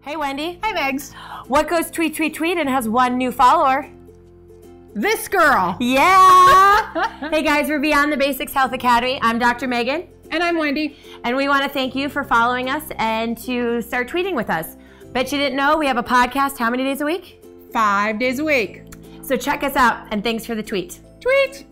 Hey, Wendy. Hi, Megs. What goes tweet, tweet, tweet and has one new follower? This girl. Yeah. Hey, guys, we're Beyond the Basics Health Academy. I'm Dr. Megan. And I'm Wendy. And we want to thank you for following us and to start tweeting with us. Bet you didn't know we have a podcast how many days a week? 5 days a week. So check us out, and thanks for the tweet. Tweet.